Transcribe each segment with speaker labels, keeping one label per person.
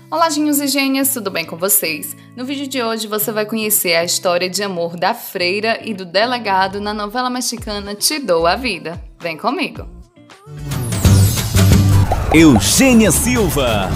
Speaker 1: Olá, gênios e gênias, tudo bem com vocês? No vídeo de hoje você vai conhecer a história de amor da freira e do delegado na novela mexicana Te Dou a Vida. Vem comigo!
Speaker 2: Eugênia Silva.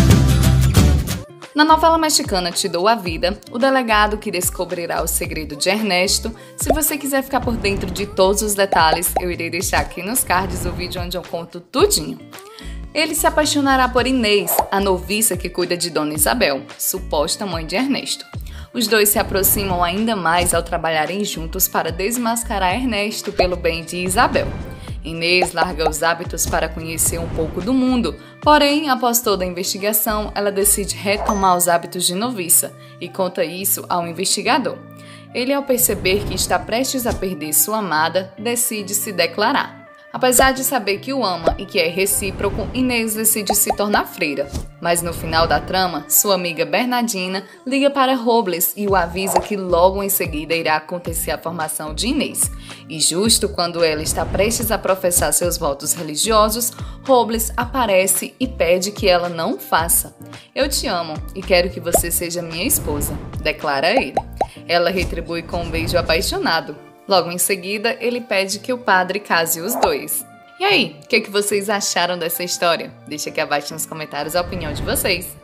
Speaker 1: Na novela mexicana Te Dou a Vida, o delegado que descobrirá o segredo de Ernesto. Se você quiser ficar por dentro de todos os detalhes, eu irei deixar aqui nos cards o vídeo onde eu conto tudinho. Ele se apaixonará por Inês, a noviça que cuida de Dona Isabel, suposta mãe de Ernesto. Os dois se aproximam ainda mais ao trabalharem juntos para desmascarar Ernesto pelo bem de Isabel. Inês larga os hábitos para conhecer um pouco do mundo, porém, após toda a investigação, ela decide retomar os hábitos de noviça e conta isso ao investigador. Ele, ao perceber que está prestes a perder sua amada, decide se declarar. Apesar de saber que o ama e que é recíproco, Inês decide se tornar freira. Mas no final da trama, sua amiga Bernardina liga para Robles e o avisa que logo em seguida irá acontecer a formação de Inês. E justo quando ela está prestes a professar seus votos religiosos, Robles aparece e pede que ela não faça. "Eu te amo e quero que você seja minha esposa", declara ele. Ela retribui com um beijo apaixonado. Logo em seguida, ele pede que o padre case os dois. E aí, o que vocês acharam dessa história? Deixa aqui abaixo nos comentários a opinião de vocês.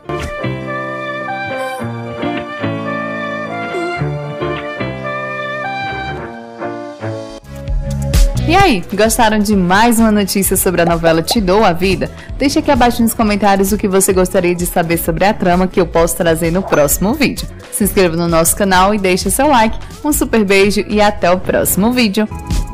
Speaker 1: E aí, gostaram de mais uma notícia sobre a novela Te Dou a Vida? Deixa aqui abaixo nos comentários o que você gostaria de saber sobre a trama que eu posso trazer no próximo vídeo. Se inscreva no nosso canal e deixe seu like. Um super beijo e até o próximo vídeo.